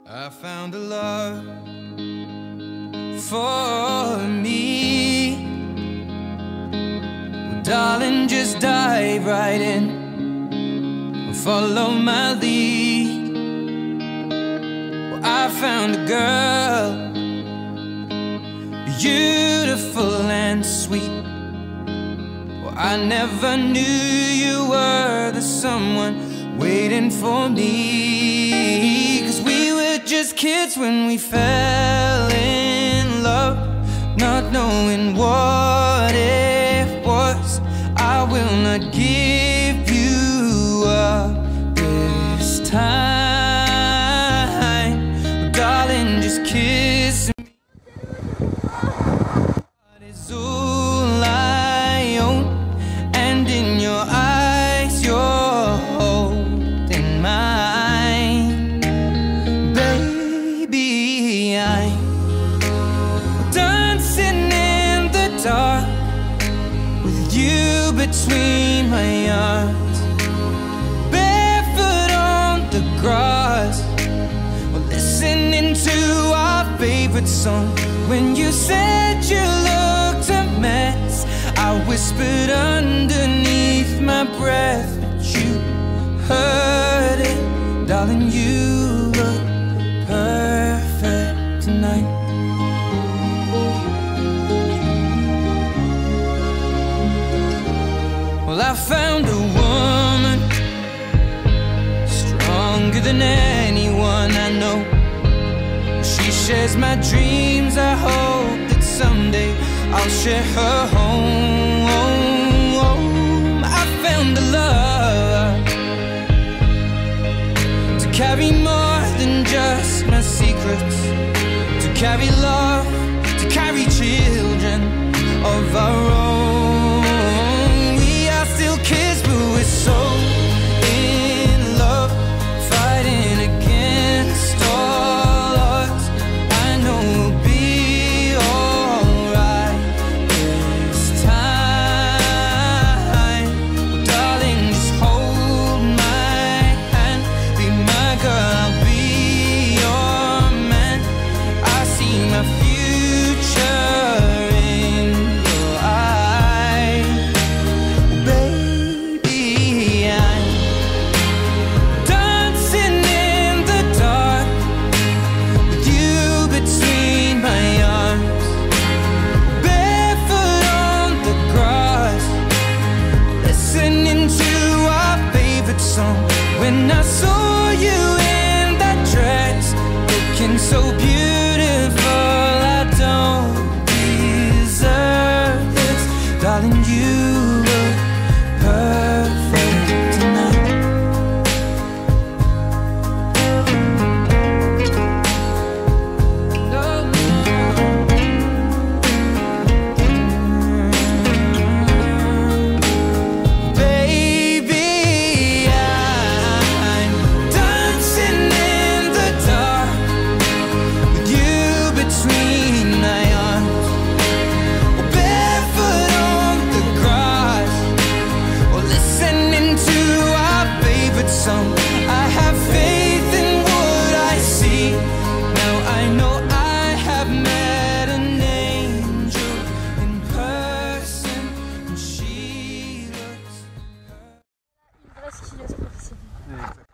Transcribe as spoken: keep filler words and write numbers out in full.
I found a love for me. Well, darling, just dive right in, follow my lead. Well, I found a girl, beautiful and sweet. Well, I never knew you were the someone waiting for me. 'Cause we were just kids when we fell in love, not knowing what it was. I will not give you up this time, oh, darling, just kiss me. Heart is all I own, and in your eyes you're holding mine. Baby, I'm dancing in the dark with you between my arms, barefoot on the grass, we're listening to our favorite song. When you said you looked a mess, I whispered underneath my breath, but you heard it. Darling, you look perfect tonight. Well, I found a woman stronger than anyone I know. She shares my dreams. I hope that someday I'll share her home. I found a love to carry more than just my secrets, to carry love, to carry children of our own. We are still kids, but we're so in love, fighting against all odds. I know we'll be alright this time. Well, darling, just hold my hand, be my girl, I'll be your man. I see my future in your eyes. Baby, I'm dancing in the dark with you between my arms, barefoot on the grass, listening to our favorite song. When I saw you in that dress, looking so beautiful, I don't deserve this. Darling, you look perfect tonight. Baby, I'm dancing in the dark with you between my arms, barefoot on the grass, or listening to our favorite song. I have faith in what I see. Now I know I have met an angel in person, and she looks Une vraie skieuse professionnelle. Ouais, exactement.